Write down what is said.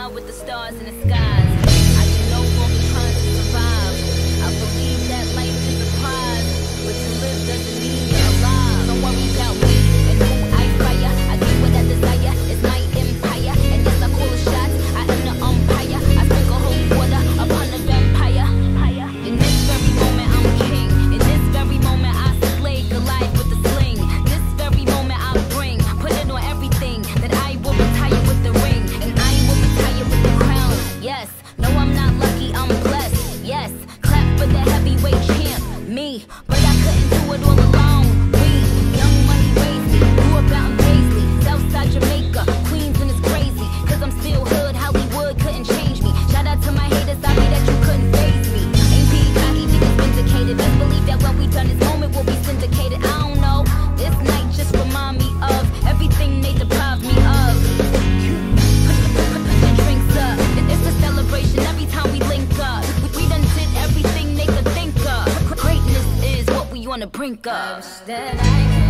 high with the stars in the skies. I can no longer trying to survive. I believe that life is a prize, but to live doesn't mean you're alive. Don't worry about me and who I fire. I do what I desire. It's my empire, and yes, I call the shots. I am the umpire. I sprinkle holy water upon the vampire. In this very moment, I'm king. In this very moment, I slay Goliath with the sling. This very moment, I bring, put it on everything, that I will retire with the ring, and I will retire with the crown. Yes, no, I'm not lucky, I'm blessed. Yes, clap for the heavyweight champ, me. But I couldn't do it all alone. We, young money raised me, grew up out in Paisley, Southside Jamaica, Queens, and it's crazy, cause I'm still hood, Hollywood couldn't change me. Shout out to my haters, sorry that you couldn't faze me. Ain't be cocky, be just vindicated. Best believe that when we done this moment, we'll be syndicated. I don't know, this night just remind me of everything they deprived me of. Put your drinks up, it's a celebration every time we link up. We done did everything they could think of. Greatness is what we on the brink of.